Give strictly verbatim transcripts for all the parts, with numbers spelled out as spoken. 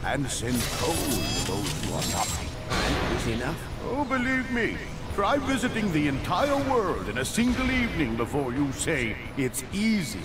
and send cold to those who are nothing. Alright, easy enough. Oh, believe me, try visiting the entire world in a single evening before you say it's easy.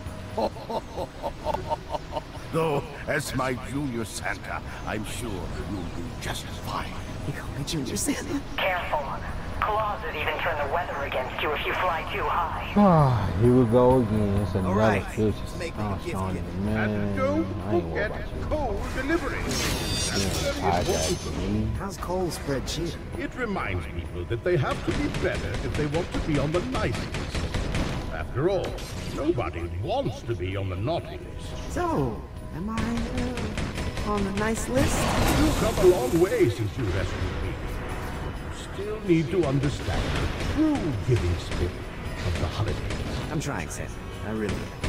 Though, as my junior Santa, I'm sure you'll do just fine. You call me Junior Santa? Careful. Clauses even turn the weather against you if you fly too high. Ah, here we go again. It's another right, fish. make me a Oh, gift Shawnee, gift. man. And don't I ain't worried forget about you. cold delivery. That's Yeah, very I got important. you. Me. How's cold spread cheer? It reminds people that they have to be better if they want to be on the nice list. After all, nobody wants to be on the naughty list. So, am I uh, on the nice list? You've come a long way since you rescued me. But you still need to understand the true giving spirit of the holidays. I'm trying, Santa. I really am.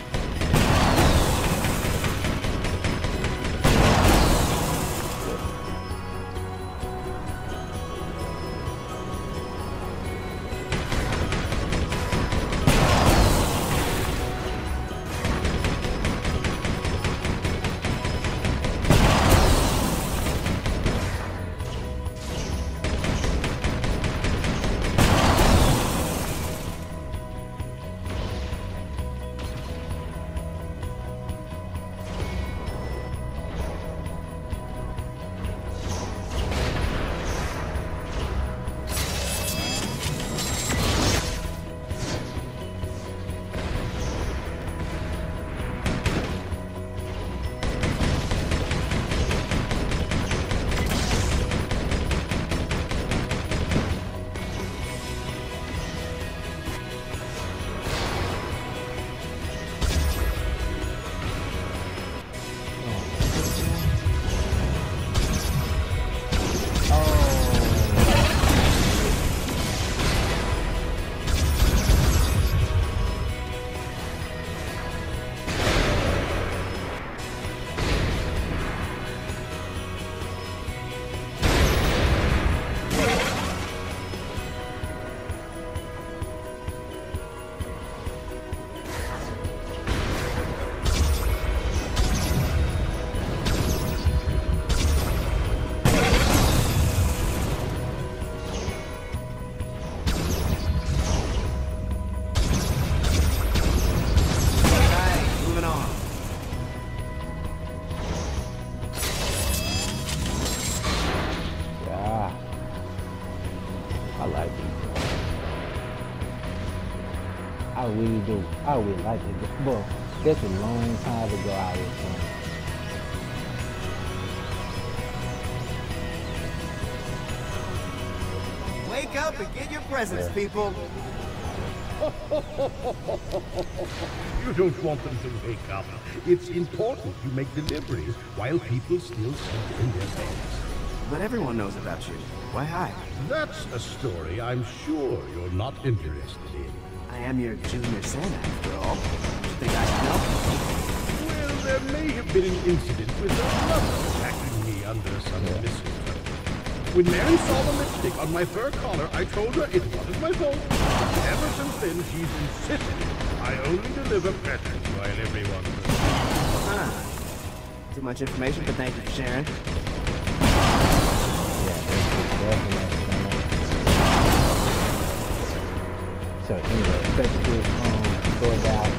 I really do. I really like it. But that's a long time ago I was playing. Wake up and get your presents, yeah. people. You don't want them to wake up. It's important you make deliveries while people still sleep in their beds. But everyone knows about you. Why hide? That's a story I'm sure you're not interested in. I am your junior Santa, after all. You think I should know? Well, there may have been an incident with a lover attacking me under some yeah. mistletoe. When Mary saw the lipstick on my fur collar, I told her it wasn't my fault. Ever since then, she's insisted I only deliver presents while everyone sleeps. Huh. Too much information, but thank you for sharing. Yeah, definitely. So anyway, effectively, um, go about.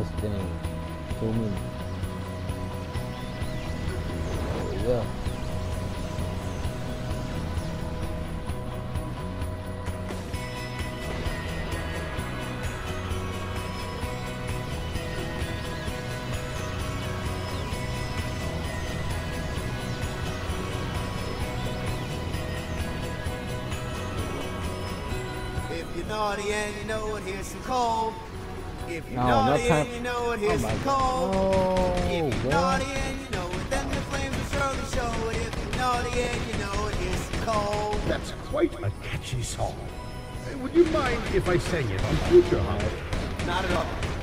thing. Too many. Yeah. If you're naughty and you know it, here's some coal. If you're No, no naughty time- and you know it, here's Oh my some God. coal. No, If you're boy. naughty and you know it, then the flames will surely show it. If you're naughty and you know it, here's some coal. That's quite a catchy song. Uh, Would you mind if I sang it on future holidays? Not at all.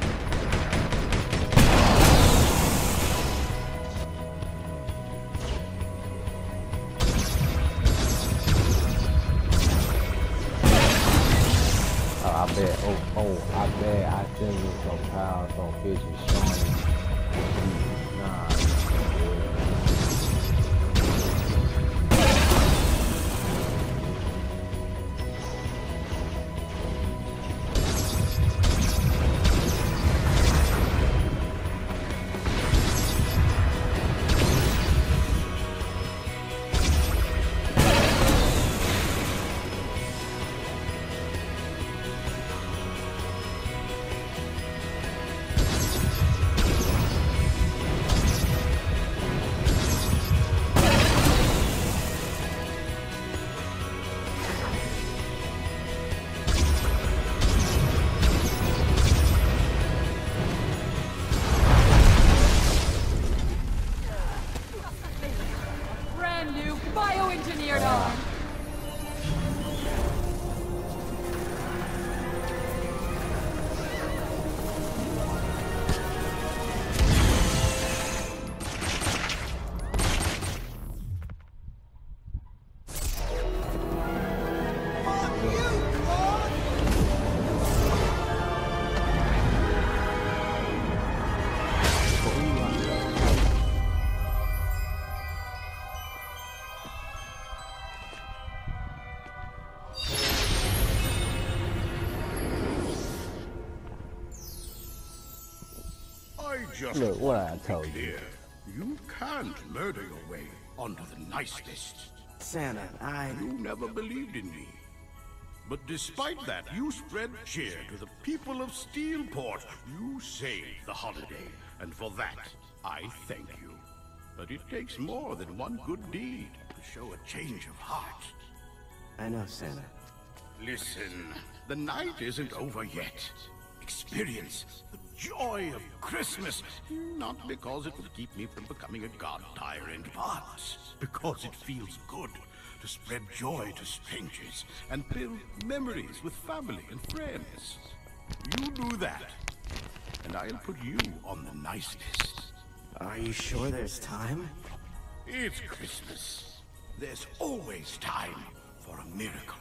Oh, I bet. Oh, oh, I bet. I think it's so proud, so fishy, showing. Nah. Brand new bioengineered arm. I just Look what I want to told be you. clear. You can't murder your way onto the nice list. Santa, I... You never believed in me. But despite that, you spread cheer to the people of Steelport. You saved the holiday, and for that, I thank you. But it takes more than one good deed to show a change of heart. I know, Santa. Listen, the night isn't over yet. Experience the joy of Christmas, not because it will keep me from becoming a god tyrant, but because it feels good to spread joy to strangers and build memories with family and friends. You do that, and I'll put you on the nice list. Are you sure there's time? It's Christmas. There's always time for a miracle.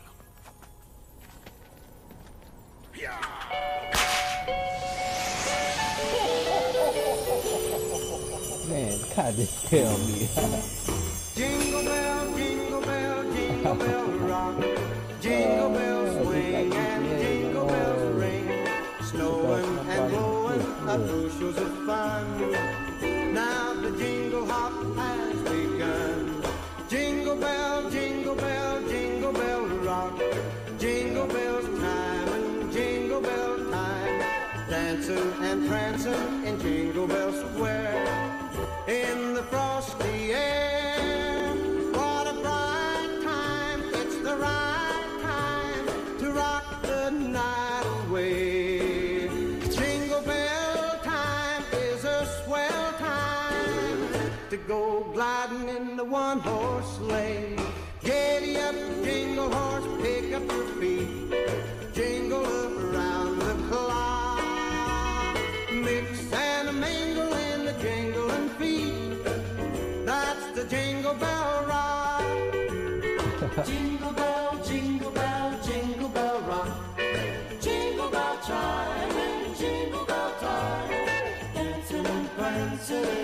Man, God, just tell me. Jingle bell, jingle bell, jingle bell rock. Jingle bells swing and jingle bells ring. Snowing and blowing up bushels of fun. Now the jingle hop has begun. Jingle bell, jingle bell, jingle bell rock. Jingle bells time and jingle bell time. Dancing and prancing in Jingle Bell Square. In the frosty air, what a bright time. It's the right time to rock the night away. Jingle bell time is a swell time to go gliding in the one-horse sleigh. Giddy up, jingle horse, pick up your feet. Jingle around the clock. Mix and a mingle in the jingling feet. That's the Jingle Bell Rock. Jingle bell, jingle bell, jingle bell rock. Jingle bell chime and jingle bell time. Dancing and prancing